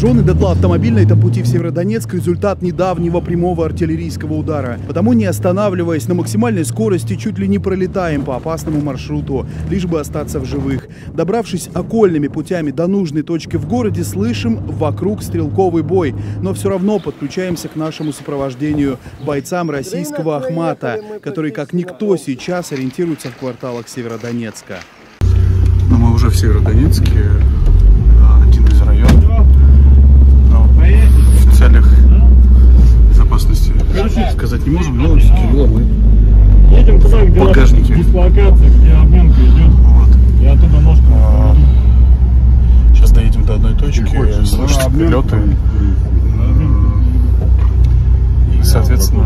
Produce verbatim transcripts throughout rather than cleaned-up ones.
Сожженный дотла автомобиль на этом пути в Северодонецк – результат недавнего прямого артиллерийского удара. Потому, не останавливаясь, на максимальной скорости чуть ли не пролетаем по опасному маршруту, лишь бы остаться в живых. Добравшись окольными путями до нужной точки в городе, слышим вокруг стрелковый бой, но все равно подключаемся к нашему сопровождению, бойцам российского Ахмата, которые как никто сейчас ориентируются в кварталах Северодонецка. Но мы уже в Северодонецке, один из районов. Но в целях безопасности сказать не можем, но с Кирилла мы едем туда, где багажники. Дислокация, где обменка идет. Вот. И оттуда ножка. А, сейчас доедем до одной точки, слышите прилеты. И, соответственно,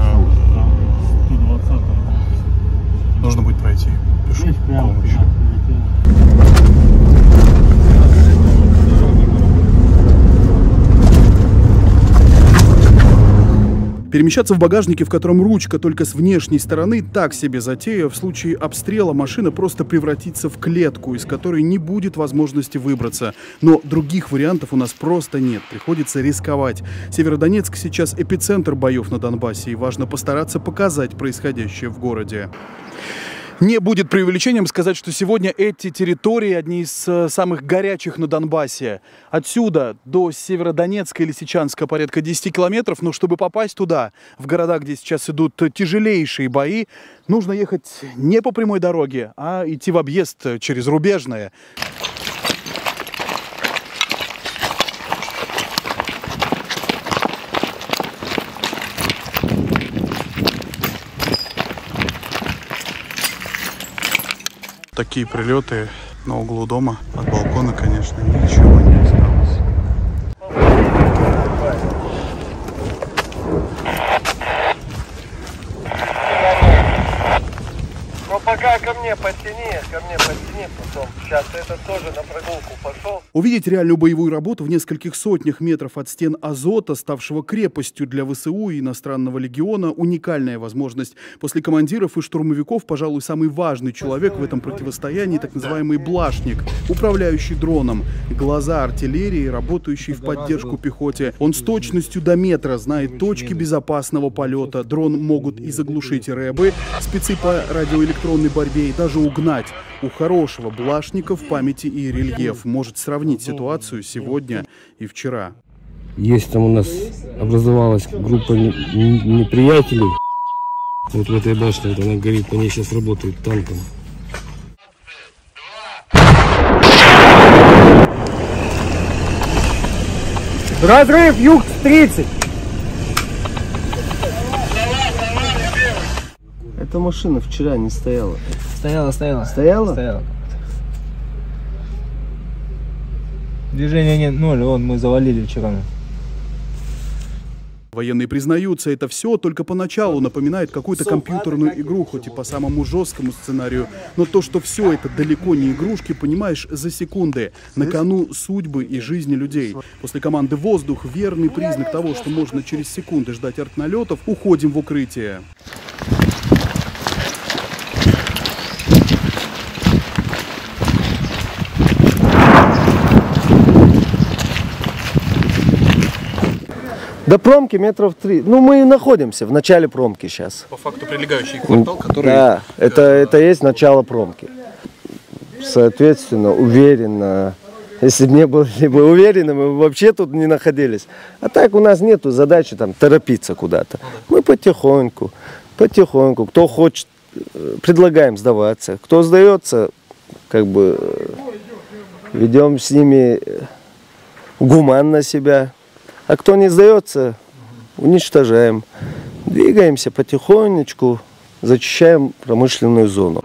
нужно будет пройти пешком еще. Перемещаться в багажнике, в котором ручка только с внешней стороны, так себе затея. В случае обстрела машина просто превратится в клетку, из которой не будет возможности выбраться. Но других вариантов у нас просто нет. Приходится рисковать. Северодонецк сейчас эпицентр боев на Донбассе, и важно постараться показать происходящее в городе. Не будет преувеличением сказать, что сегодня эти территории одни из самых горячих на Донбассе. Отсюда до Северодонецка и Лисичанска порядка десяти километров, но чтобы попасть туда, в города, где сейчас идут тяжелейшие бои, нужно ехать не по прямой дороге, а идти в объезд через Рубежное. Такие прилеты на углу дома, от балкона, конечно, ничего не осталось. Ну пока ко мне подтяни, ко мне подтяни, потом. Сейчас это тоже на прогулку пошел. Увидеть реальную боевую работу в нескольких сотнях метров от стен Азота, ставшего крепостью для ВСУ и иностранного легиона, уникальная возможность. После командиров и штурмовиков, пожалуй, самый важный человек в этом противостоянии, так называемый блашник, управляющий дроном. Глаза артиллерии, работающий в поддержку пехоте. Он с точностью до метра знает точки безопасного полета. Дрон могут и заглушить рэбы, спецы по радиоэлектронной борьбе, и даже угнать. У хорошего блашника в памяти и рельеф может сравнить ситуацию сегодня и вчера. Есть там у нас образовалась группа неприятелей. Вот в этой башне, вот она горит, по ней сейчас работает танком. Разрыв, юг тридцать. Эта машина вчера не стояла. Стояла, стояла. Стояла? Стояла. Движения нет, ноль, вон мы завалили вчера. Военные признаются, это все только поначалу напоминает какую-то компьютерную игру, хоть и по самому жесткому сценарию. Но то, что все это далеко не игрушки, понимаешь за секунды. На кону судьбы и жизни людей. После команды «Воздух» верный признак того, что можно через секунды ждать артналетов, уходим в укрытие. До промки метров три. Ну, мы находимся в начале промки сейчас. По факту прилегающий квартал, который... Да, это, это есть начало промки. Соответственно, уверенно. Если бы не были бы уверены, мы бы вообще тут не находились. А так у нас нету задачи там торопиться куда-то. Мы потихоньку, потихоньку. Кто хочет, предлагаем сдаваться. Кто сдается, как бы ведем с ними гуманно себя. А кто не сдается, уничтожаем. Двигаемся потихонечку, зачищаем промышленную зону.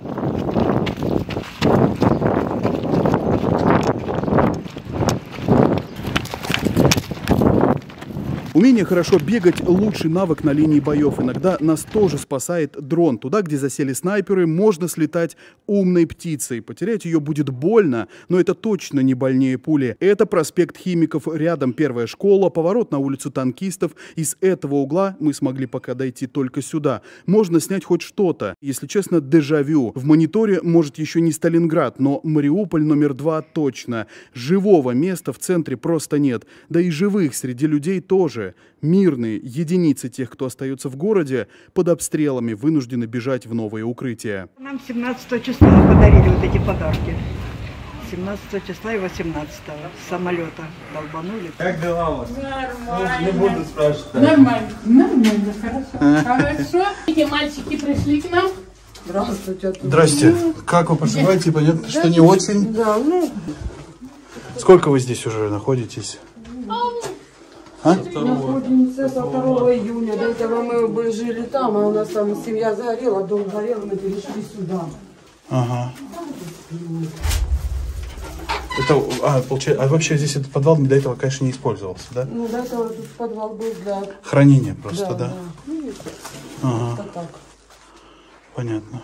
У Умение хорошо бегать – лучший навык на линии боев. Иногда нас тоже спасает дрон. Туда, где засели снайперы, можно слетать умной птицей. Потерять ее будет больно, но это точно не больнее пули. Это проспект Химиков, рядом первая школа, поворот на улицу Танкистов. Из этого угла мы смогли пока дойти только сюда. Можно снять хоть что-то. Если честно, дежавю. В мониторе, может, еще не Сталинград, но Мариуполь номер два точно. Живого места в центре просто нет. Да и живых среди людей тоже. Мирные единицы тех, кто остается в городе, под обстрелами вынуждены бежать в новые укрытия. Нам семнадцатого числа подарили вот эти подарки. семнадцатого числа и восемнадцатого с самолета долбанули. Как дела у вас? Нормально. Не буду спрашивать. Нормально, нормально, хорошо. Хорошо. Эти мальчики пришли к нам. Здравствуйте. Здрасте. Как вы поживаете? Понятно, что не очень. Да, ну. Сколько вы здесь уже находитесь? А? Находимся со второго июня. До этого мы бы жили там, а у нас там семья загорела, дом горел, мы перешли сюда. Ага. Это, а, получается, а вообще здесь этот подвал до этого, конечно, не использовался, да? Ну, до этого тут подвал был для... Хранение просто, да? Да, да. Ну, ага. это так. Понятно.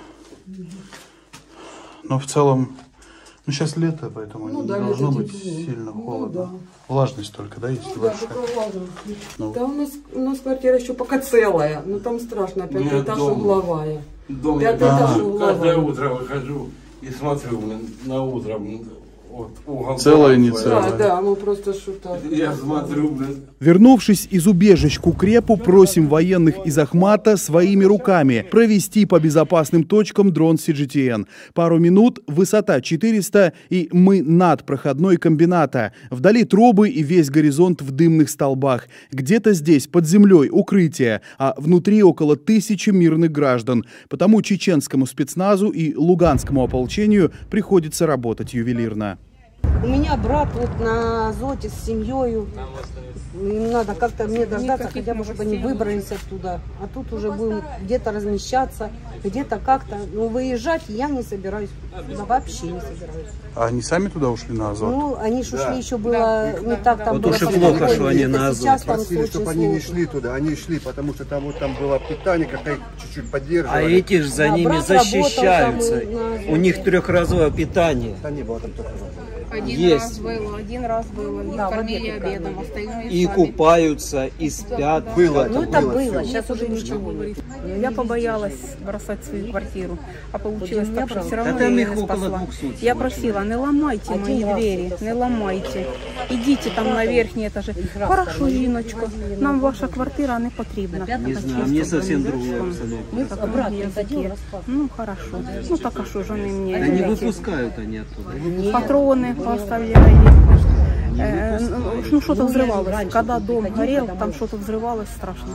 Но в целом, ну сейчас лето, поэтому Ну, не да, должно лето быть тепло. сильно Ну, холодно. да. Влажность только, да, есть Ну, да, большая? только влажность. Ну. Да, у нас, у нас квартира еще пока целая, но там страшно, пятый Нет, этаж дом. угловая. Дом. Пятый этаж Каждое угловая. утро выхожу и смотрю на утро. Вот, угол Целое, не дома. целое. Да, да, мы просто что-то... Я смотрю, блин. Вернувшись из убежищ к укрепу, просим военных из Ахмата своими руками провести по безопасным точкам дрон Си Джи Ти Эн. Пару минут, высота четыреста, и мы над проходной комбината. Вдали трубы и весь горизонт в дымных столбах. Где-то здесь, под землей, укрытие, а внутри около тысячи мирных граждан. Потому чеченскому спецназу и луганскому ополчению приходится работать ювелирно. У меня брат вот на Азоте с семьей. Им надо как-то мне дождаться, хотя бы, чтобы они выбрались оттуда. А тут уже будем где-то размещаться, где-то как-то. Но выезжать я не собираюсь. Да, вообще не собираюсь. А они сами туда ушли на Азот? Ну, они ж ушли еще было не так там. Вот уж и плохо, что они на Азот. Сейчас там Просили, чтобы они не шли туда. Они шли, потому что там вот там было питание, какая чуть-чуть поддерживали. А эти же за ними защищаются. У них трехразовое питание. Да не было там трехразовое. Один Есть. раз было, один раз было. Их Да, кормили обедом, остальное И сами. купаются, и спят. Было, Ну, это было, Сейчас сейчас уже уже ничего нет. Я побоялась бросать свою квартиру, а получилось так, что все равно Да там я их не около спасла. двухсот Я всего просила, не ломайте мои двери, не ломайте. Идите там на верхние этажи. Хорошо, жіночко, нам ваша квартира не потрібна. Не знаю, мне совсем другое абсолютно. Обратно языке. Ну, хорошо. Ну, так а что же они мне Да не эти выпускают они оттуда. патроны поставляли. Э, ну, что-то взрывалось. Когда дом горел, там что-то взрывалось страшно.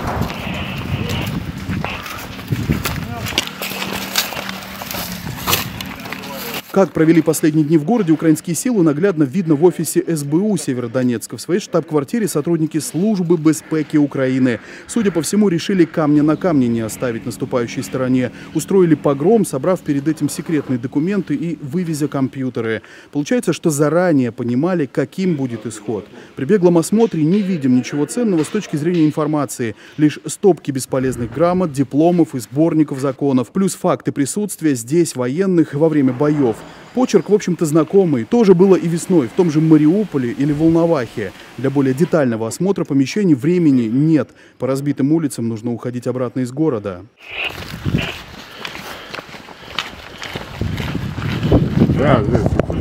Как провели последние дни в городе украинские силы, наглядно видно в офисе Эс Бэ У Северодонецка. В своей штаб-квартире сотрудники службы безпеки Украины, судя по всему, решили камня на камне не оставить наступающей стороне. Устроили погром, собрав перед этим секретные документы и вывезя компьютеры. Получается, что заранее понимали, каким будет исход. При беглом осмотре не видим ничего ценного с точки зрения информации. Лишь стопки бесполезных грамот, дипломов и сборников законов. Плюс факты присутствия здесь военных во время боев. Почерк, в общем-то, знакомый. Тоже было и весной, в том же Мариуполе или Волновахе. Для более детального осмотра помещений времени нет. По разбитым улицам нужно уходить обратно из города. Да, да.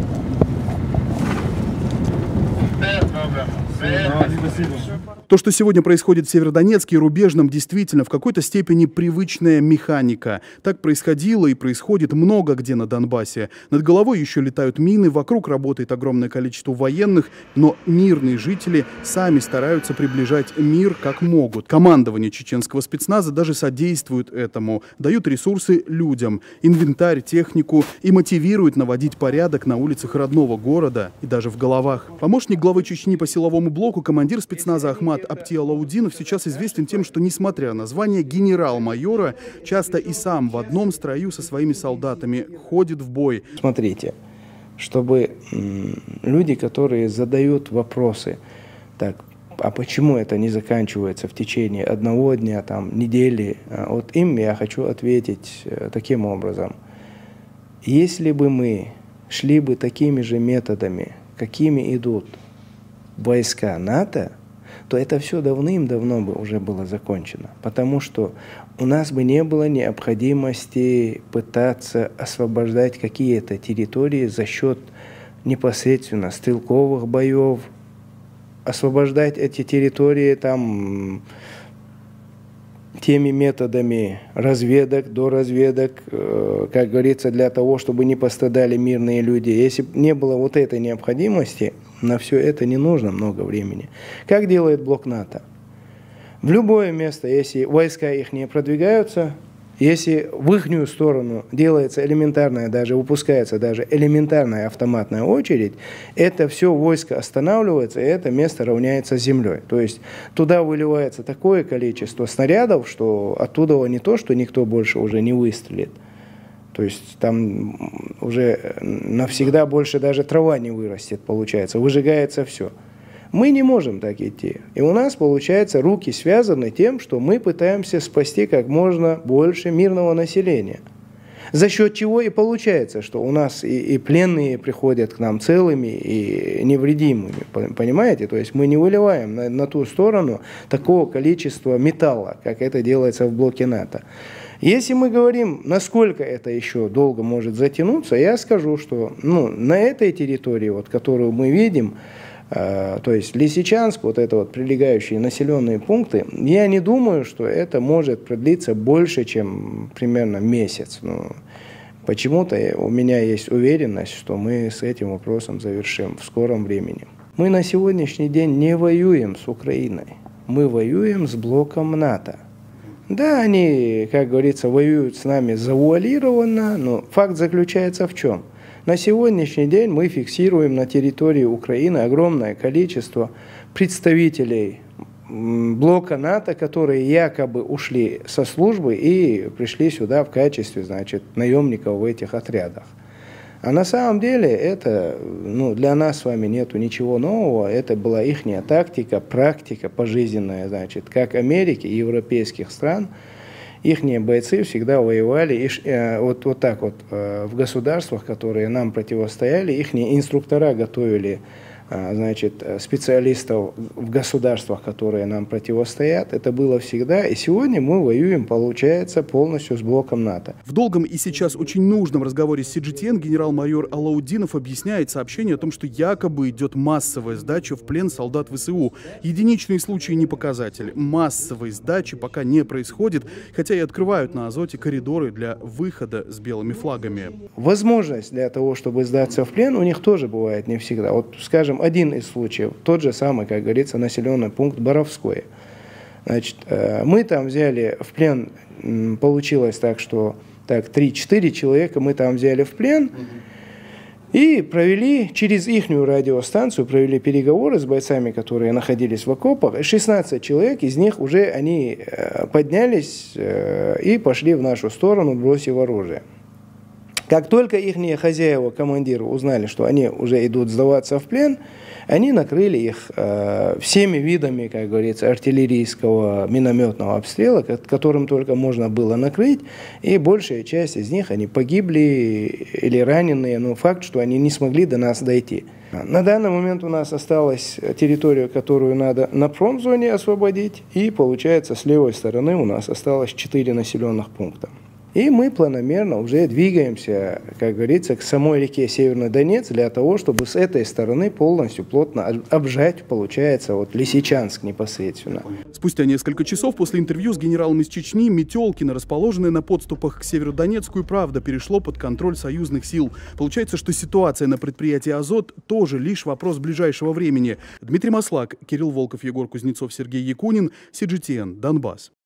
То, что сегодня происходит в Северодонецке и Рубежном, действительно в какой-то степени привычная механика. Так происходило и происходит много где на Донбассе. Над головой еще летают мины, вокруг работает огромное количество военных, но мирные жители сами стараются приближать мир как могут. Командование чеченского спецназа даже содействует этому, дают ресурсы людям, инвентарь, технику и мотивирует наводить порядок на улицах родного города и даже в головах. Помощник главы Чечни по силовому блоку, командир спецназа Ахмат Аптиалаудинов сейчас известен тем, что, несмотря на звание генерал-майора, часто и сам в одном строю со своими солдатами ходит в бой. Смотрите, чтобы люди, которые задают вопросы, так, А почему это не заканчивается в течение одного дня, там, недели? Вот им я хочу ответить таким образом. Если бы мы шли бы такими же методами, какими идут войска НАТО, то это все давным-давно бы уже было закончено. Потому что у нас бы не было необходимости пытаться освобождать какие-то территории за счет непосредственно стрелковых боев, освобождать эти территории там теми методами разведок, доразведок, э, как говорится, для того, чтобы не пострадали мирные люди. Если бы не было вот этой необходимости, на все это не нужно много времени. Как делает блок НАТО? В любое место, если войска их не продвигаются, если в ихнюю сторону делается элементарная, даже выпускается даже элементарная автоматная очередь, это все войско останавливается, и это место равняется с землей. То есть туда выливается такое количество снарядов, что оттуда не то, что никто больше уже не выстрелит. То есть там уже навсегда больше даже трава не вырастет, получается, выжигается все. Мы не можем так идти. И у нас, получается, руки связаны тем, что мы пытаемся спасти как можно больше мирного населения. За счет чего и получается, что у нас и, и пленные приходят к нам целыми и невредимыми. Понимаете? То есть мы не выливаем на, на ту сторону такого количества металла, как это делается в блоке НАТО. Если мы говорим, насколько это еще долго может затянуться, я скажу, что ну, на этой территории, вот, которую мы видим, то есть Лисичанск, вот это вот прилегающие населенные пункты, я не думаю, что это может продлиться больше, чем примерно месяц. Ну, почему-то у меня есть уверенность, что мы с этим вопросом завершим в скором времени. Мы на сегодняшний день не воюем с Украиной, мы воюем с блоком НАТО. Да, они, как говорится, воюют с нами завуалированно, но факт заключается в чем? На сегодняшний день мы фиксируем на территории Украины огромное количество представителей блока НАТО, которые якобы ушли со службы и пришли сюда в качестве, значит, наемников в этих отрядах. А на самом деле это, ну, для нас с вами нету ничего нового, это была ихняя тактика, практика пожизненная, значит, как Америки и европейских стран. Ихние бойцы всегда воевали и, э, вот, вот так вот э, в государствах, которые нам противостояли, ихние инструктора готовили э, значит, специалистов в государствах, которые нам противостоят. Это было всегда, и сегодня мы воюем, получается, полностью с блоком НАТО. В долгом и сейчас очень нужном разговоре с Си Джи Ти Эн генерал-майор Алаудинов объясняет сообщение о том, что якобы идет массовая сдача в плен солдат вэ эс у. Единичные случаи не показатель. Массовой сдачи пока не происходит, хотя и открывают на Азоте коридоры для выхода с белыми флагами. Возможность для того, чтобы сдаться в плен, у них тоже бывает не всегда. Вот, скажем, один из случаев, тот же самый, как говорится, населенный пункт Боровской. Значит, мы там взяли в плен, получилось так, что так, три-четыре человека мы там взяли в плен, и провели через ихнюю радиостанцию, провели переговоры с бойцами, которые находились в окопах. шестнадцать человек, из них уже они поднялись и пошли в нашу сторону, бросив оружие. Как только ихние хозяева, командиры узнали, что они уже идут сдаваться в плен, они накрыли их э, всеми видами, как говорится, артиллерийского, минометного обстрела, которым только можно было накрыть, и большая часть из них, они погибли или раненые, но факт, что они не смогли до нас дойти. На данный момент у нас осталась территория, которую надо на промзоне освободить, и получается с левой стороны у нас осталось четыре населенных пункта. И мы планомерно уже двигаемся, как говорится, к самой реке Северный Донец для того, чтобы с этой стороны полностью плотно обжать, получается, вот Лисичанск непосредственно. Спустя несколько часов после интервью с генералом из Чечни Метелкино, расположенное на подступах к Северодонецку, и правда перешло под контроль союзных сил. Получается, что ситуация на предприятии «Азот» тоже лишь вопрос ближайшего времени. Дмитрий Маслак, Кирилл Волков, Егор Кузнецов, Сергей Якунин, Си Джи Ти Эн, Донбасс.